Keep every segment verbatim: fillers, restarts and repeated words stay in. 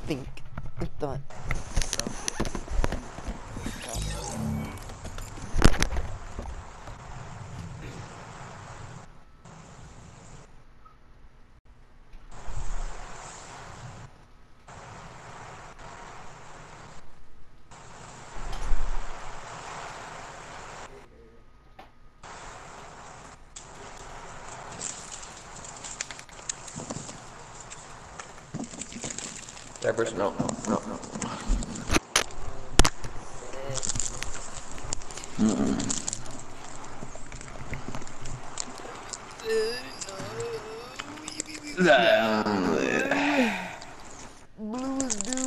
think. I thought so. Diapers? No, no, no, no. Mm-mm. Blues do.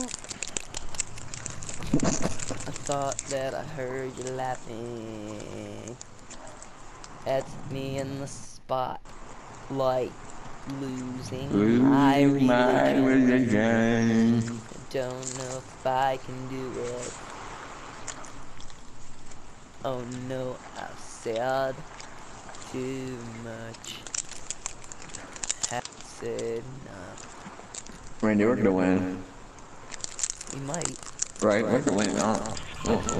I thought that I heard you laughing at me in the spot, like losing my religion. I don't know if I can do it. Oh no, I've said too much. Have said enough. Randy, we're gonna win. We might. Right? We're gonna win. Oh. Hopefully.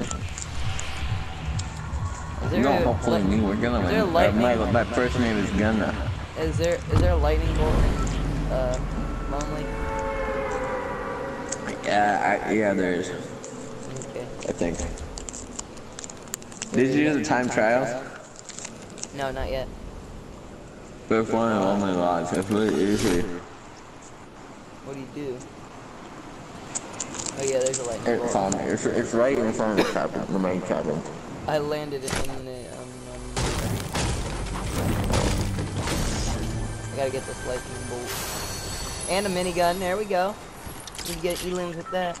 Is You there don't a, hopefully me, we're gonna is there a win. Uh, lightning? my, my first name is Gunna. Is there is there a lightning bolt in uh Lonely? Yeah, I, yeah, there is. Okay. I think. Did you do the time trials? No, not yet. First one and only logs. That's really easy. What do you do? Oh yeah, there's a lightning It's, bolt. um, it's, it's right in front of the cabin, the main cabin. I landed it in the um, um I gotta get this lightning bolt. And a minigun, there we go. You can get elims with that.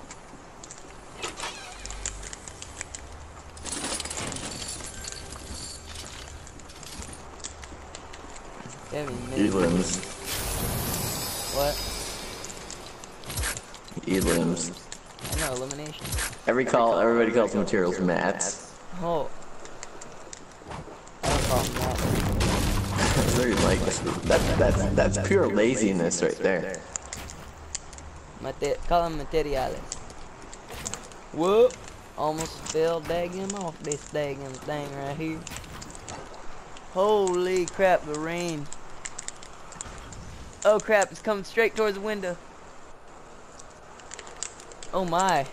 Elims. What? Elims. I know, elimination. Every call, everybody calls the materials mats. Oh. I don't call them that. Very like that. That's that's pure laziness right there. Mate call them materiales. Whoop! Almost fell daggum off this daggum thing right here. Holy crap, the rain. Oh crap, it's coming straight towards the window. Oh my.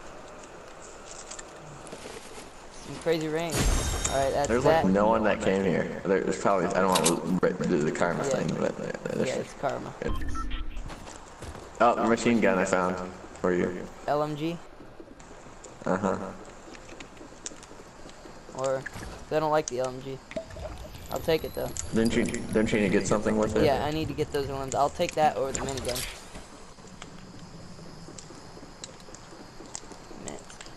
Some crazy rain. Alright, that's There's that. like no one that came here. There's probably, I don't want to do the karma Yeah. thing, but there's, Yeah, it's karma. oh, the machine gun I found for you. L M G? Uh huh. Or, I don't like the L M G. I'll take it though. Didn't you, didn't you need to get something with it? Yeah, I need to get those ones. I'll take that over the minigun. Matt.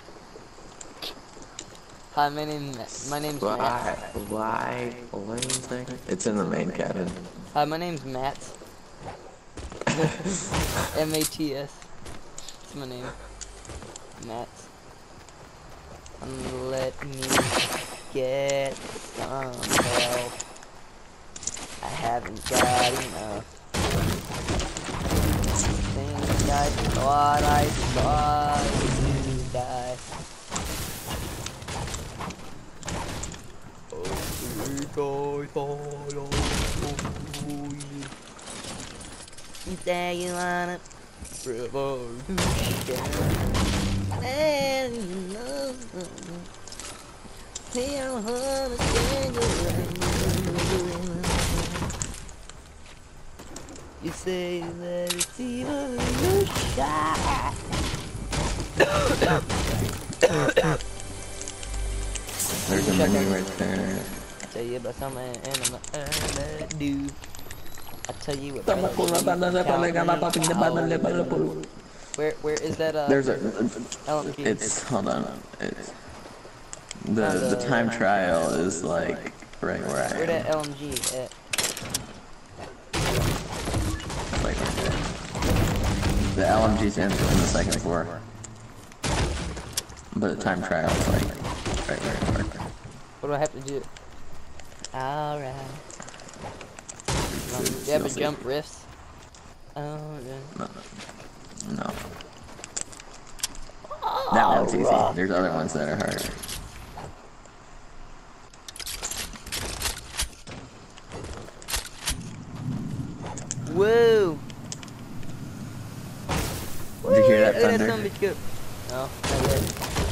Hi, my name my name's Why? Matt. Why? Why thing? It's in the main cabin. Hi, my name's Matt. M A T S. That's my name. Matt. And let me get some help. I haven't got enough. Think I thought I saw you die. Oh, think I thought I saw you. You say you wanna revolution. And you know, you don't understand you right. You say that it's evolution. There's a menu right there. I tell you about something and I'm gonna do. I tell you what. Where where is that? Uh, There's a. L M G? It's hold on. It's the the time trial is like right where I am. Where that L M G at? Like right there. The L M G's in, in the second floor, but the time trial is like right there. Right there. What do I have to do? Alright. Um, do you have a jump riffs? Oh, yeah. No, no. That one's easy. rough. There's other ones that are harder. Woo! Did you hear that Look at thunder? son of a bitch go. No, not yet.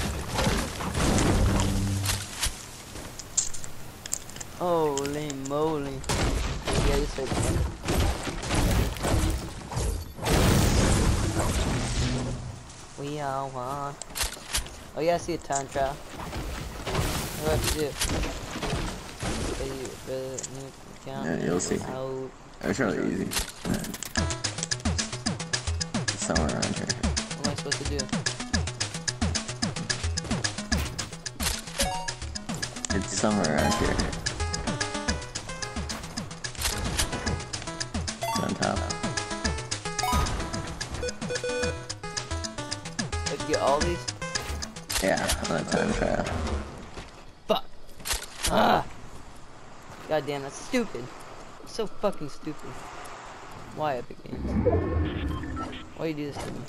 Holy moly. Yeah, this way. We all want. Oh yeah, I see a time trial. What do I have to do? Yeah, you'll see. Out. It's really easy. Somewhere around here. What am I supposed to do? It's somewhere around here. It's on top. Let's get all these. Yeah, on that time trial. Fuck. Ah. God damn, that's stupid. So fucking stupid. Why Epic Games? Why you do this to me?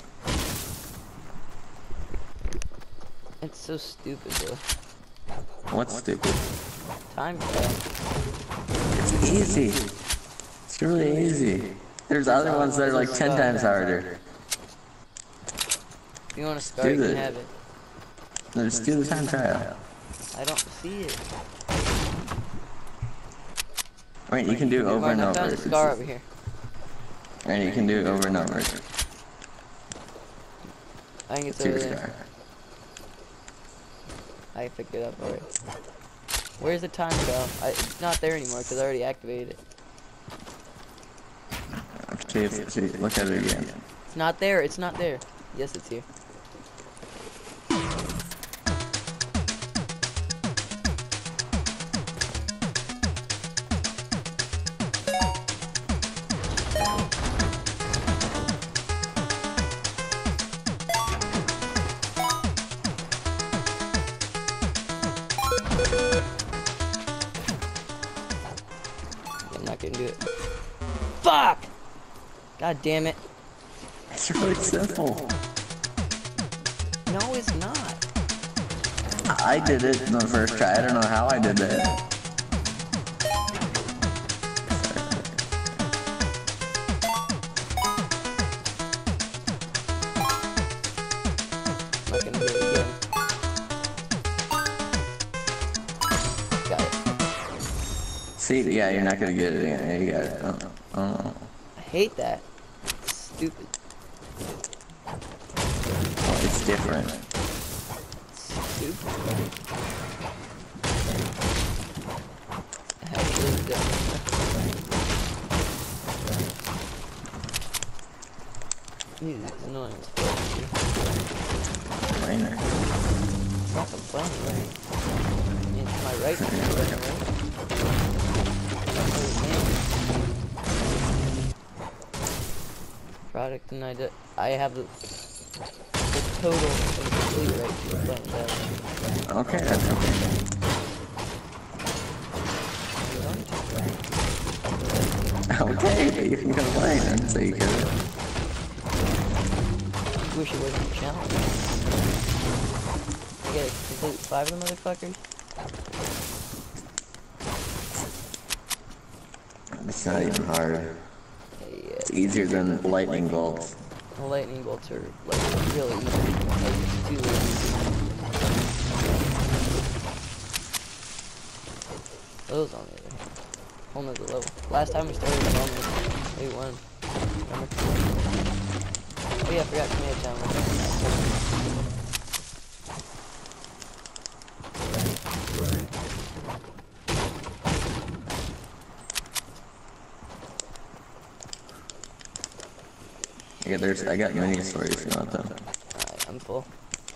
It's so stupid, bro. What's stupid? Time trial. It's easy. It's really easy. There's other ones that are like ten times harder. If you want to start, you Do can it. have it. No, just do the time trial. I don't see it. Right, you can do it over Martin, and I over. found a scar over here. And you can do it over and over. I think it's It's over your there. scar. I picked it up already. Where's the time trial? I, it's not there anymore because I already activated it. See, if, see, look at it again. It's not there. It's not there. Yes, it's here. I'm not gonna do it. Fuck! God damn it. It's really simple. No, it's not. I did it in the first try. I don't know how I did that. I'm not gonna do it again. Got it. See, yeah, you're not gonna get it again. Yeah, you got it. Oh, oh. I hate that. It's stupid. Oh, it's different. Stupid. Actually, it's different. Music's annoying as fuck. Brainer. It's not the fun, right? It's my right to do it, right? Product denied it. I have the, the total and complete right to the button down. Okay, that's okay. Okay, but you can complain and say you could. Wish it wasn't a challenge. I get to complete five of the motherfuckers. It's not even hard. Yeah, It's easier than lightning bolts. the lightning bolts are like really easy. Like it's too easy. Those on the other hand. Whole nother level. Last time we started with almost we won. Remember? Oh yeah, I forgot Command Challenge. Yeah, there's. I got minis for you if you want them. Alright, I'm full.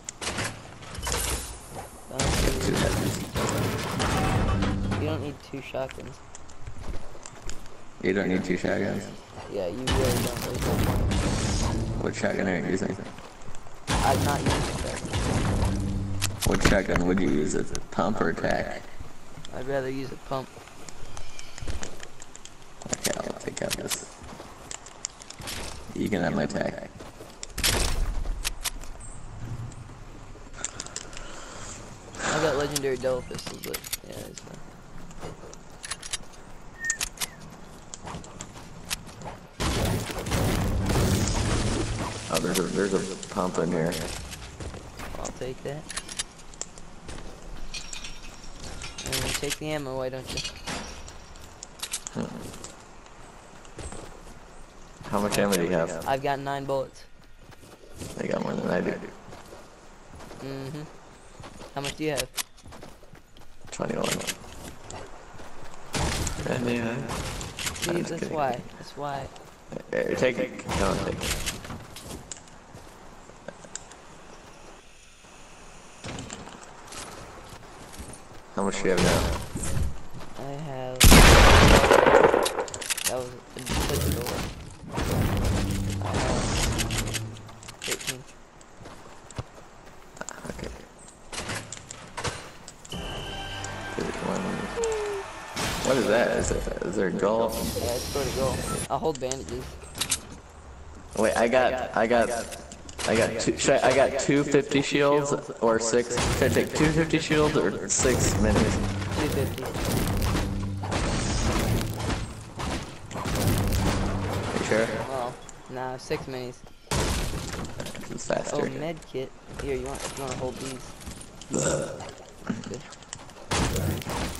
Two heavies. You don't need two shotguns. You don't need two shotguns. Yeah, you really don't. There's no point. What shotgun are you using? I'm not using that. What shotgun would you use? A pump or tack? I'd rather use a pump. Okay, I'll take out this. You can have my tack. I got legendary double pistols, but yeah, it's fine. Oh, there's a there's a pump in here. I'll take that. And take the ammo, why don't you? Hmm. How much ammo do you have? I've got nine bullets. I got more than I do. Mm-hmm. How much do you have? twenty-one. And yeah. See, that's why. That's why. Here, take it. Come on, take it. How much do you have now? I have. That was a digital one. I have thirteen. Okay. What is that? Is, it, is there a goal? Yeah, it's sort of goal. I'll hold bandages. Wait, I got, I got, I got two. Should I, I got two fifty shields or six. Should I take two fifty shields or six minis? two fifty. You sure? Well, nah, six minis. It's faster. Oh, med kit. Here, you want? You want to hold these? Good.